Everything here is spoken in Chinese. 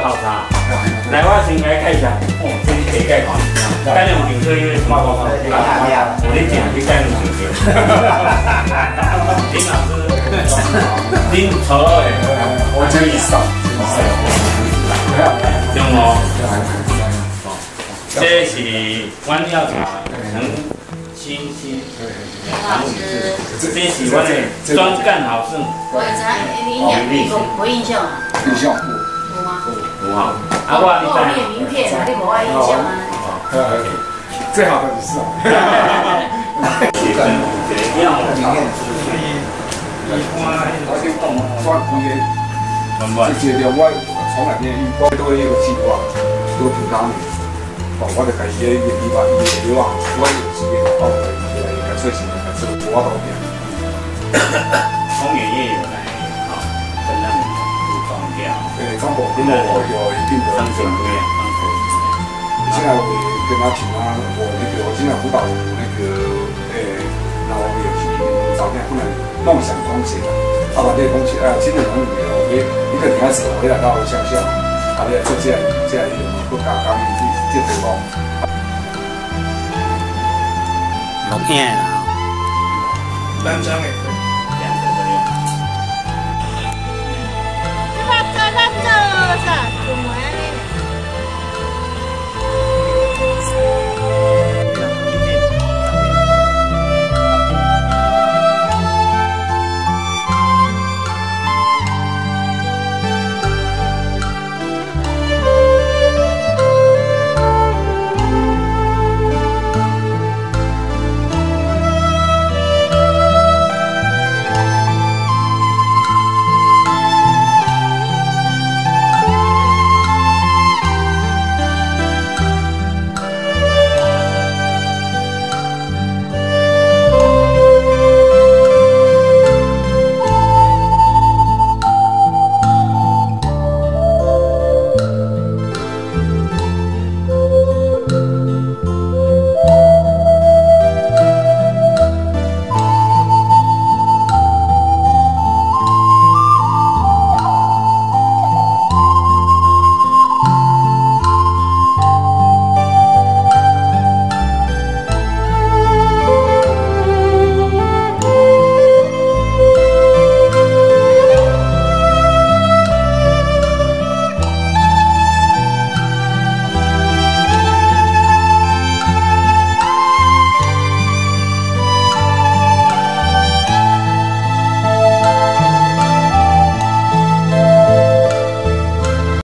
泡茶。来，我先来介绍，哦，这是第一介看，干两瓶水因为什么？我咧讲去干两瓶水。林老师，林错诶， 我真意思。 对哦。这是阮药茶，很新。 老师， 这是阮的专干好胜。 我有印象啊。 印象有吗？ 有哈。啊，我你我有名片，你无爱印象吗？ 最好的是啊。这个我从来没遇过，都有计划，都挺当年。我就开始咧研究吧，研究啊，我有时间到来做什么，来做我导片。 公园也有来，好，跟他们互动掉。 中国跟我有一定的相信不一样。 现在我跟他请他，我现在辅导然后有去找点不能梦想空间，把这个东西亲人儿女一个女孩子回来到乡下，来做这样一种不加工这地方。 录影啦， 单张诶。 你把这咱做啥？做咩呢？